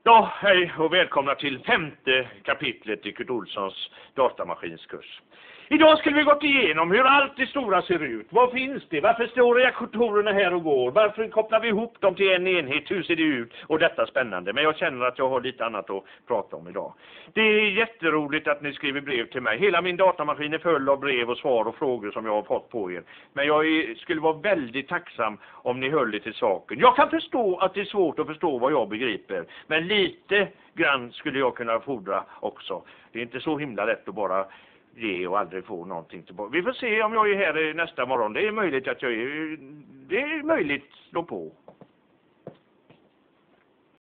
Ja, hej och välkomna till 5:e kapitlet i Kurt Olssons datamaskinkurs. Idag skulle vi gått igenom hur allt det stora ser ut. Vad finns det? Varför står reaktorerna här och går? Varför kopplar vi ihop dem till en enhet? Hur ser det ut? Och detta är spännande. Men jag känner att jag har lite annat att prata om idag. Det är jätteroligt att ni skriver brev till mig. Hela min datamaskin är full av brev och svar och frågor som jag har fått på er. Men jag skulle vara väldigt tacksam om ni höll lite till saken. Jag kan förstå att det är svårt att förstå vad jag begriper. Men lite grann skulle jag kunna fordra också. Det är inte så himla lätt att bara ge och aldrig få någonting tillbaka. Vi får se om jag är här nästa morgon. Det är möjligt att det är möjligt. Slå på.